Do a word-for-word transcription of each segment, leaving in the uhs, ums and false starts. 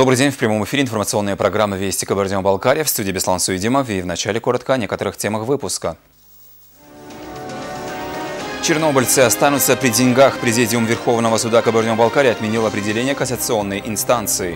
Добрый день. В прямом эфире информационная программа «Вести Кабардино-Балкария». В студии Беслан Суидимов. И в начале коротко о некоторых темах выпуска. Чернобыльцы останутся при деньгах. Президиум Верховного суда Кабардино-Балкарии отменил определение кассационной инстанции.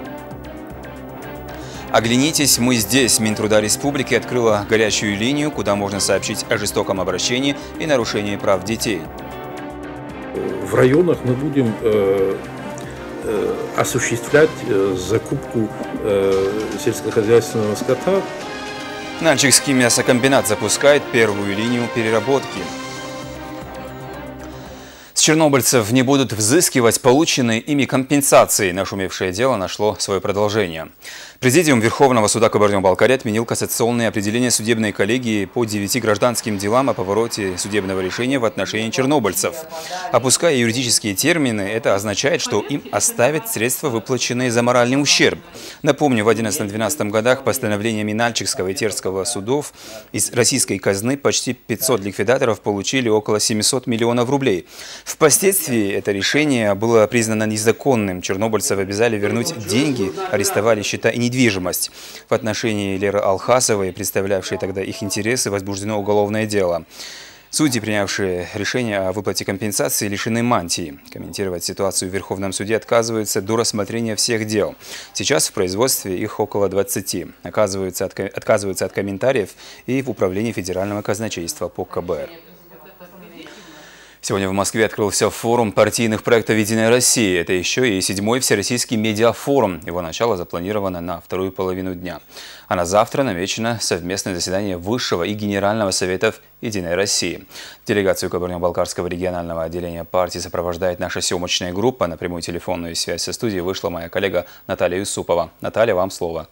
Оглянитесь, мы здесь. Минтруда Республики открыла горячую линию, куда можно сообщить о жестоком обращении и нарушении прав детей. В районах мы будем э, э, осуществлять э, закупку э, сельскохозяйственного скота. Нальчикский мясокомбинат запускает первую линию переработки. С чернобыльцев не будут взыскивать полученные ими компенсации. Нашумевшее дело нашло свое продолжение. Президиум Верховного суда Кабардино-Балкарии отменил кассационные определения судебной коллегии по девяти гражданским делам о повороте судебного решения в отношении чернобыльцев. Опуская юридические термины, это означает, что им оставят средства, выплаченные за моральный ущерб. Напомню, в одиннадцатом-двенадцатом годах постановлениями Нальчикского и Терского судов из российской казны почти пятьсот ликвидаторов получили около семисот миллионов рублей. Впоследствии это решение было признано незаконным. Чернобыльцев обязали вернуть деньги, арестовали счета и недвижимость. Недвижимость. В отношении Леры Алхасовой, представлявшей тогда их интересы, возбуждено уголовное дело. Судьи, принявшие решение о выплате компенсации, лишены мантии. Комментировать ситуацию в Верховном суде отказываются до рассмотрения всех дел. Сейчас в производстве их около двадцати. Отказываются от, отказываются от комментариев и в Управлении Федерального казначейства по ка бэ эр. Сегодня в Москве открылся форум партийных проектов «Единая Россия». Это еще и седьмой всероссийский медиафорум. Его начало запланировано на вторую половину дня. А на завтра намечено совместное заседание Высшего и Генерального советов «Единой России». Делегацию Кабардино-Балкарского регионального отделения партии сопровождает наша съемочная группа. На прямую телефонную связь со студией вышла моя коллега Наталья Юсупова. Наталья, вам слово.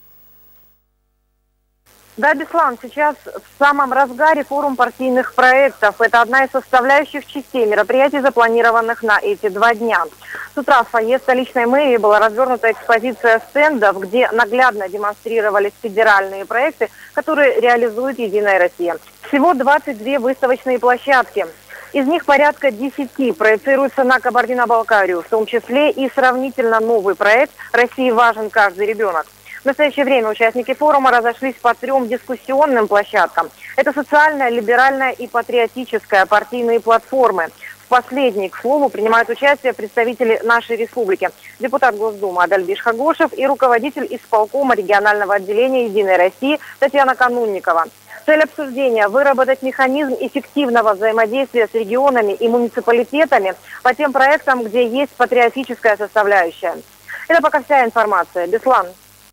Да, Беслан, сейчас в самом разгаре форум партийных проектов. Это одна из составляющих частей мероприятий, запланированных на эти два дня. С утра в фойе столичной мэрии была развернута экспозиция стендов, где наглядно демонстрировались федеральные проекты, которые реализует «Единая Россия». Всего двадцать две выставочные площадки. Из них порядка десяти проецируются на Кабардино-Балкарию, в том числе и сравнительно новый проект «России важен каждый ребенок». В настоящее время участники форума разошлись по трем дискуссионным площадкам. Это социальная, либеральная и патриотическая партийные платформы. В последней, к слову, принимают участие представители нашей республики. Депутат Госдумы Адальбиш Хагошев и руководитель исполкома регионального отделения «Единой России» Татьяна Канунникова. Цель обсуждения – выработать механизм эффективного взаимодействия с регионами и муниципалитетами по тем проектам, где есть патриотическая составляющая. Это пока вся информация. Беслан.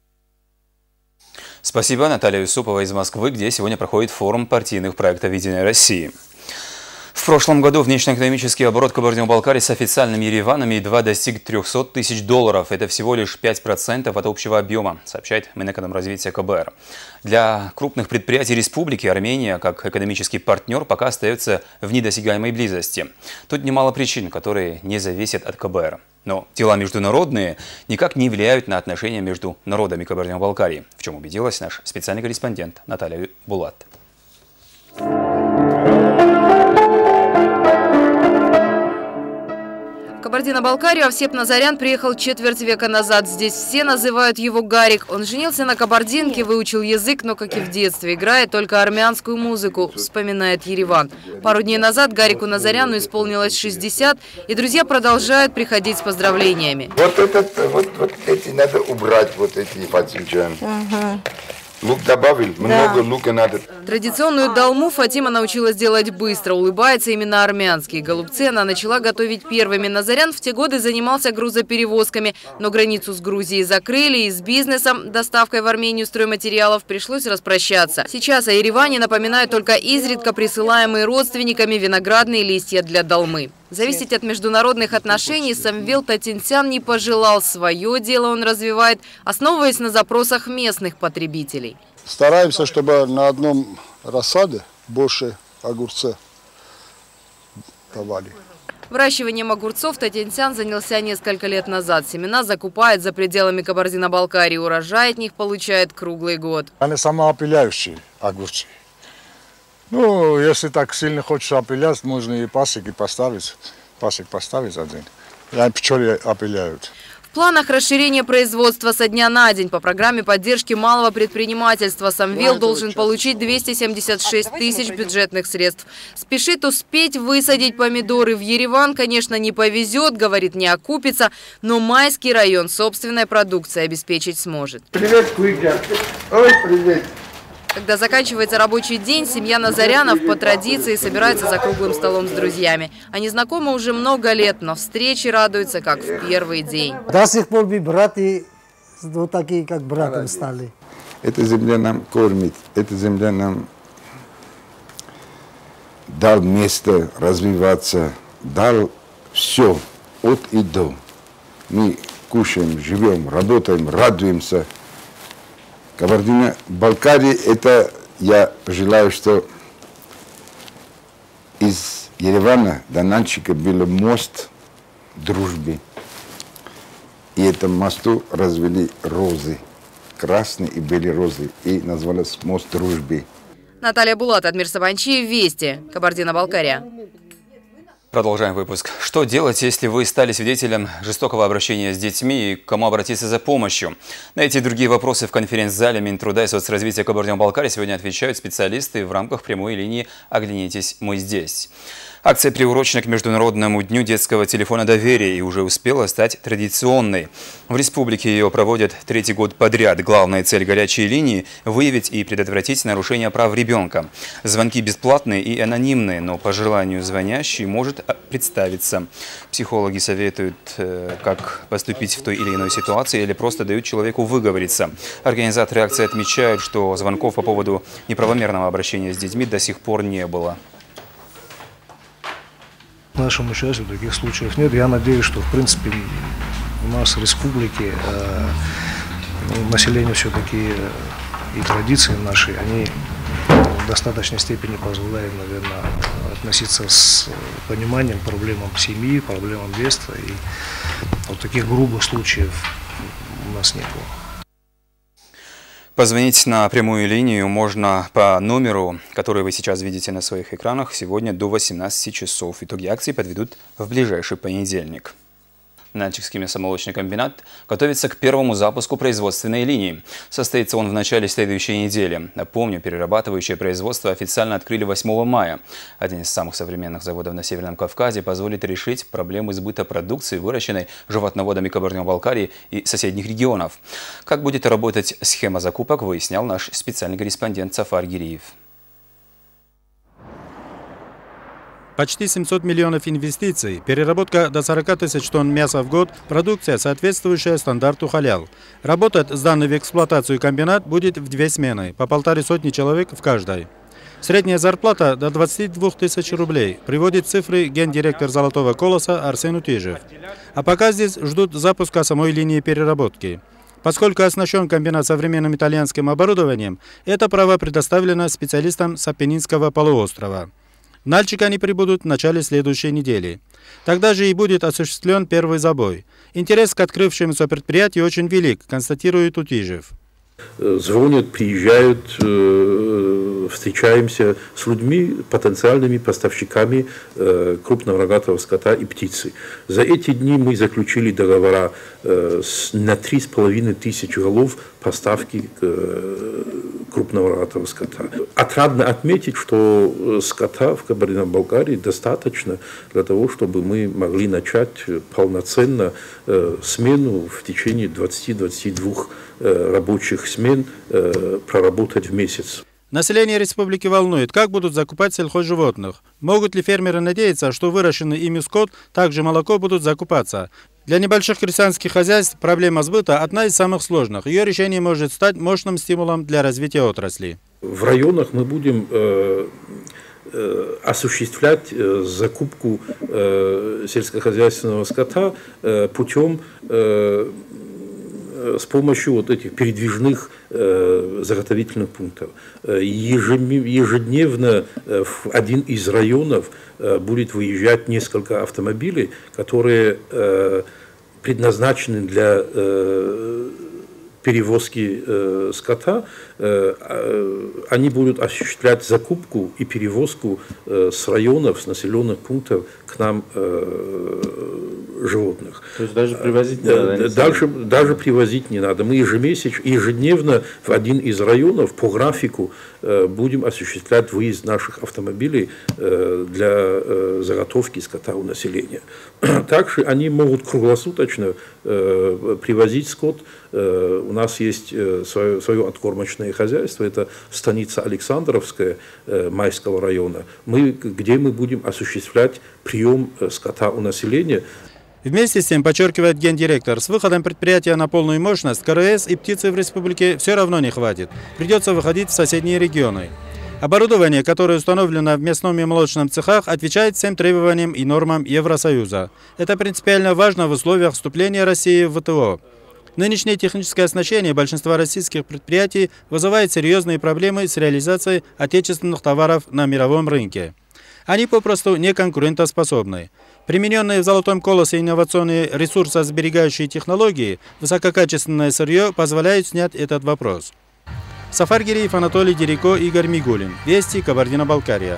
Спасибо. Наталья Юсупова из Москвы, где сегодня проходит форум партийных проектов «Единой России». В прошлом году внешнеэкономический оборот Кабардино-Балкарии с официальными Ереванами едва достиг трёхсот тысяч долларов. Это всего лишь пять процентов от общего объема, сообщает Минэкономразвития ка бэ эр. Для крупных предприятий республики Армения, как экономический партнер, пока остается в недосягаемой близости. Тут немало причин, которые не зависят от ка бэ эр. Но дела международные никак не влияют на отношения между народами Кабардино-Балкарии, в чем убедилась наш специальный корреспондент Наталья Булат. В Кабардино-Балкарию Овсеп Назарян приехал четверть века назад. Здесь все называют его Гарик. Он женился на кабардинке, выучил язык, но, как и в детстве, играет только армянскую музыку, вспоминает Ереван. Пару дней назад Гарику Назаряну исполнилось шестьдесят, и друзья продолжают приходить с поздравлениями. Вот, этот, вот, вот эти надо убрать, вот эти фатимчан. Ага. Лук добавил, много да. лука надо. Традиционную долму Фатима научилась делать быстро, улыбается именно армянские голубцы. Она начала готовить первыми. Назарян в те годы занимался грузоперевозками, но границу с Грузией закрыли, и с бизнесом, доставкой в Армению стройматериалов, пришлось распрощаться. Сейчас о Ереване напоминают только изредка присылаемые родственниками виноградные листья для долмы. Зависеть от международных отношений Самвел Татинсян не пожелал. Свое дело он развивает, основываясь на запросах местных потребителей. Стараемся, чтобы на одном рассаде больше огурцев давали. Выращиванием огурцов Татинсян занялся несколько лет назад. Семена закупает за пределами Кабардино-Балкарии. Урожай от них получает круглый год. Они самоопыляющие огурцы. Ну, если так сильно хочешь опылять, можно и пасеки поставить. Пасек поставить один. И пчелы опыляют. В планах расширение производства со дня на день. По программе поддержки малого предпринимательства Самвел должен получить двести семьдесят шесть тысяч бюджетных средств. Спешит успеть высадить помидоры. В Ереван, конечно, не повезет, говорит, не окупится, но Майский район собственной продукцией обеспечить сможет. Привет, Куйка. Ой, привет. Когда заканчивается рабочий день, семья Назарянов по традиции собирается за круглым столом с друзьями. Они знакомы уже много лет, но встречи радуются, как в первый день. До сих пор мы братья, вот такие, как братом стали. Эта земля нам кормит, эта земля нам дал место развиваться, дал все от и до. Мы кушаем, живем, работаем, радуемся. Кабардино-Балкария, это я желаю, что из Еревана до Нальчика был мост дружбы. И этому мосту развели розы, красные и белые розы, и назвалось мост дружбы. Наталья Булат, Адмир Сабанчиев, Вести, Кабардино-Балкария. Продолжаем выпуск. Что делать, если вы стали свидетелем жестокого обращения с детьми и к кому обратиться за помощью? На эти и другие вопросы в конференц-зале Минтруда и соцразвития Кабардино-Балкарии сегодня отвечают специалисты в рамках прямой линии «Оглянитесь, мы здесь». Акция приурочена к Международному дню детского телефона доверия и уже успела стать традиционной. В республике ее проводят третий год подряд. Главная цель горячей линии – выявить и предотвратить нарушение прав ребенка. Звонки бесплатные и анонимные, но по желанию звонящий может представиться. Психологи советуют, как поступить в той или иной ситуации, или просто дают человеку выговориться. Организаторы акции отмечают, что звонков по поводу неправомерного обращения с детьми до сих пор не было. К нашему счастью, таких случаев нет. Я надеюсь, что в принципе у нас в республике э, население все-таки и традиции наши, они в достаточной степени позволяют, наверное, относиться с пониманием к проблемам семьи, проблемам детства. И вот таких грубых случаев у нас не было. Позвонить на прямую линию можно по номеру, который вы сейчас видите на своих экранах, сегодня до восемнадцати часов. Итоги акции подведут в ближайший понедельник. Нальчикский мясомолочный комбинат готовится к первому запуску производственной линии. Состоится он в начале следующей недели. Напомню, перерабатывающее производство официально открыли восьмого мая. Один из самых современных заводов на Северном Кавказе позволит решить проблемы сбыта продукции, выращенной животноводами Кабардино-Балкарии и соседних регионов. Как будет работать схема закупок, выяснял наш специальный корреспондент Сафар Гириев. Почти семьсот миллионов инвестиций, переработка до сорока тысяч тонн мяса в год, продукция, соответствующая стандарту халял. Работать сданный в эксплуатацию комбинат будет в две смены, по полторы сотни человек в каждой. Средняя зарплата до двадцати двух тысяч рублей, приводит цифры гендиректор «Золотого колоса» Арсен Утижев. А пока здесь ждут запуска самой линии переработки. Поскольку оснащен комбинат современным итальянским оборудованием, это право предоставлено специалистам с Апеннинского полуострова. В Нальчик они прибудут в начале следующей недели. Тогда же и будет осуществлен первый забой. Интерес к открывшемуся предприятию очень велик, констатирует Утижев. Звонят, приезжают, встречаемся с людьми, потенциальными поставщиками крупного рогатого скота и птицы. За эти дни мы заключили договора на три с половиной тысячи голов поставки крупного рогатого скота. Отрадно отметить, что скота в Кабардино-Балкарии достаточно для того, чтобы мы могли начать полноценно смену в течение двадцати-двадцати двух рабочих смен проработать в месяц. Население республики волнует, как будут закупать сельхозживотных. Могут ли фермеры надеяться, что выращенный ими скот, также молоко будут закупаться? Для небольших крестьянских хозяйств проблема сбыта одна из самых сложных. Ее решение может стать мощным стимулом для развития отрасли. В районах мы будем э, э, осуществлять э, закупку э, сельскохозяйственного скота э, путем э, с помощью вот этих передвижных э, заготовительных пунктов. Ежедневно э, в один из районов э, будет выезжать несколько автомобилей, которые э, предназначены для э, перевозки э, скота. Э, э, они будут осуществлять закупку и перевозку э, с районов, с населенных пунктов к нам э, животных. То есть даже привозить не надо? Дальше, даже привозить не надо. Мы ежемесячно, ежедневно в один из районов по графику будем осуществлять выезд наших автомобилей для заготовки скота у населения. Также они могут круглосуточно привозить скот. У нас есть свое, свое откормочное хозяйство, это станица Александровская Майского района, мы, где мы будем осуществлять прием скота у населения. Вместе с тем, подчеркивает гендиректор, с выходом предприятия на полную мощность КРС и птицы в республике все равно не хватит. Придется выходить в соседние регионы. Оборудование, которое установлено в мясном и молочном цехах, отвечает всем требованиям и нормам Евросоюза. Это принципиально важно в условиях вступления России в ВТО. Нынешнее техническое оснащение большинства российских предприятий вызывает серьезные проблемы с реализацией отечественных товаров на мировом рынке. Они попросту не конкурентоспособны. Примененные в Золотом колосе инновационные ресурсосберегающие технологии, высококачественное сырье позволяют снять этот вопрос. Сафар Гириев, Анатолий Дереко, Игорь Мигулин. Вести, Кабардино-Балкария.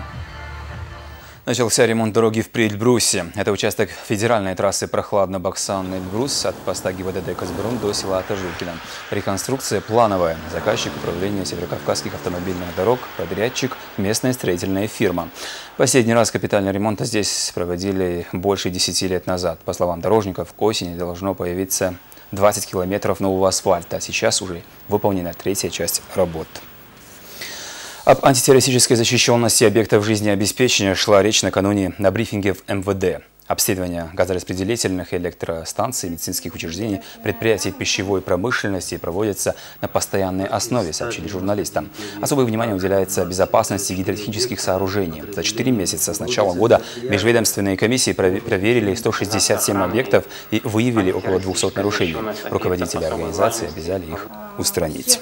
Начался ремонт дороги в Приэльбрусе. Это участок федеральной трассы Прохладно-Баксан-Эльбрус от поста ГИБДД Казбрун до села Тажилкино. Реконструкция плановая. Заказчик – управление северокавказских автомобильных дорог, подрядчик – местная строительная фирма. Последний раз капитальный ремонт здесь проводили больше десяти лет назад. По словам дорожников, к осени должно появиться двадцать километров нового асфальта. А сейчас уже выполнена третья часть работ. Об антитеррористической защищенности объектов жизнеобеспечения шла речь накануне на брифинге в эм вэ дэ. Обследование газораспределительных электростанций, медицинских учреждений, предприятий пищевой промышленности проводится на постоянной основе, сообщили журналистам. Особое внимание уделяется безопасности гидротехнических сооружений. За четыре месяца с начала года межведомственные комиссии проверили сто шестьдесят семь объектов и выявили около двухсот нарушений. Руководители организации обязали их устранить.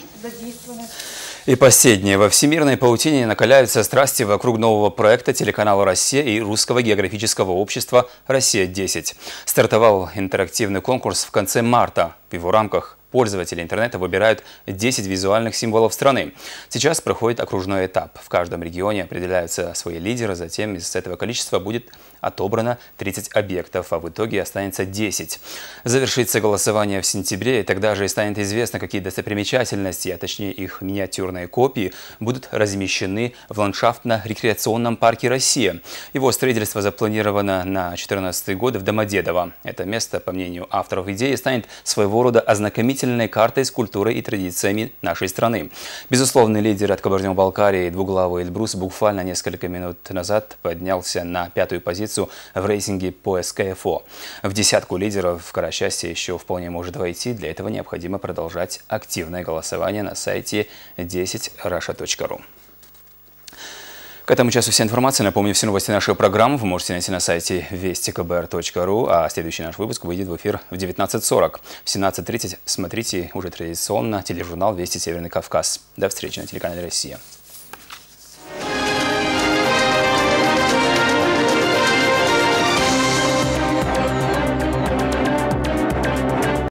И последнее. Во всемирной паутине накаляются страсти вокруг нового проекта телеканала «Россия» и Русского географического общества «Россия-десять». Стартовал интерактивный конкурс в конце марта. В его рамках пользователи интернета выбирают десять визуальных символов страны. Сейчас проходит окружной этап. В каждом регионе определяются свои лидеры, затем из этого количества будет отобрано тридцать объектов, а в итоге останется десять. Завершится голосование в сентябре, и тогда же и станет известно, какие достопримечательности, а точнее их миниатюрные копии, будут размещены в ландшафтно-рекреационном парке «Россия». Его строительство запланировано на две тысячи четырнадцатый год в Домодедово. Это место, по мнению авторов идеи, станет своего рода ознакомительной картой с культурой и традициями нашей страны. Безусловный лидер от Кабардино-Балкарии, двуглавый Эльбрус, буквально несколько минут назад поднялся на пятую позицию в рейтинге по эс ка эф о. В десятку лидеров Карачасия еще вполне может войти. Для этого необходимо продолжать активное голосование на сайте десять раша точка ру. К этому часу вся информация. Напомню, все новости нашей программы вы можете найти на сайте вести ка бэ эр точка ру, а следующий наш выпуск выйдет в эфир в девятнадцать сорок. В семнадцать тридцать смотрите уже традиционно тележурнал «Вести Северный Кавказ». До встречи на телеканале «Россия».